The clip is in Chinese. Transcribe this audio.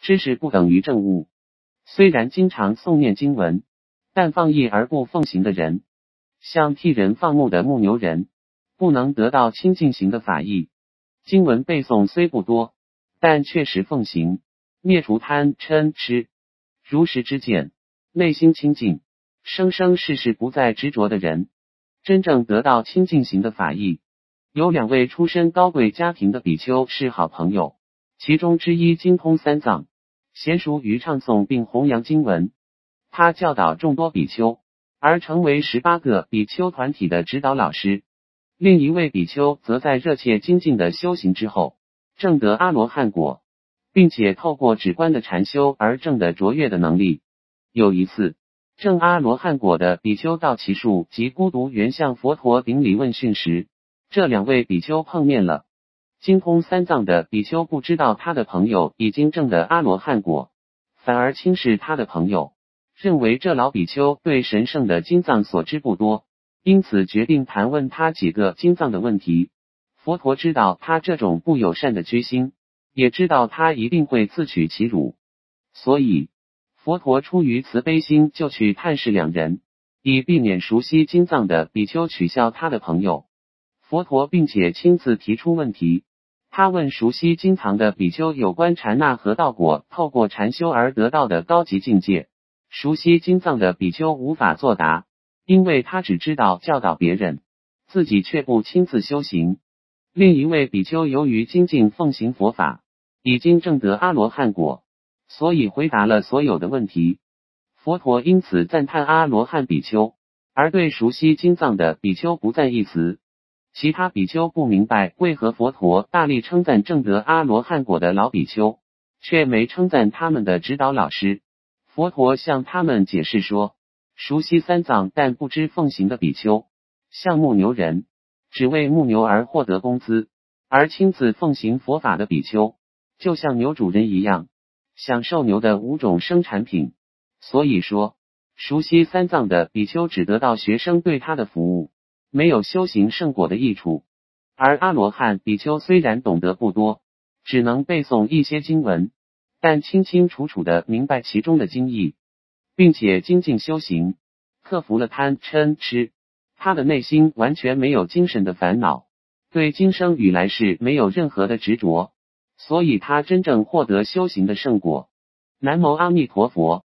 知识不等于证悟。虽然经常诵念经文，但放逸而不奉行的人，像替人放牧的牧牛人，不能得到清净行的法益。经文背诵虽不多，但确实奉行，灭除贪嗔痴，如实知见，内心清净，生生世世不再执着的人，真正得到清净行的法益。有2位出身高贵家庭的比丘是好朋友，其中之一精通3藏，娴熟于唱诵并弘扬经文。他教导众多比丘，而成为18个比丘团体的指导老师。另一位比丘则在热切精进的修行之后，证得阿罗汉果，并且透过止观的禅修而证得卓越的能力。有一次，证阿罗汉果的比丘道祇树及孤独原向佛陀顶礼问讯时，这2位比丘碰面了。精通3藏的比丘不知道他的朋友已经证得阿罗汉果，反而轻视他的朋友，认为这老比丘对神圣的经藏所知不多，因此决定盘问他几个经藏的问题。佛陀知道他这种不友善的居心，也知道他一定会自取其辱，所以佛陀出于慈悲心，就去探视2人，以避免熟悉经藏的比丘取笑他的朋友。佛陀并且亲自提出问题，他问熟悉经藏的比丘有关禅那和道果透过禅修而得到的高级境界。熟悉经藏的比丘无法作答，因为他只知道教导别人，自己却不亲自修行。另一位比丘由于精进奉行佛法，已经证得阿罗汉果，所以回答了所有的问题。佛陀因此赞叹阿罗汉比丘，而对熟悉经藏的比丘不赞一词。其他比丘不明白为何佛陀大力称赞证得阿罗汉果的老比丘，却没称赞他们的指导老师。佛陀向他们解释说，熟悉3藏但不知奉行的比丘，像牧牛人，只为牧牛而获得工资，而亲自奉行佛法的比丘，就像牛主人一样，享受牛的5种生产品。所以说，熟悉3藏的比丘只得到学生对他的服务，没有修行圣果的益处。而阿罗汉比丘虽然懂得不多，只能背诵一些经文，但清清楚楚地明白其中的经义，并且精进修行，克服了贪嗔痴。他的内心完全没有精神的烦恼，对今生与来世没有任何的执着，所以他真正获得修行的圣果。南无阿弥陀佛。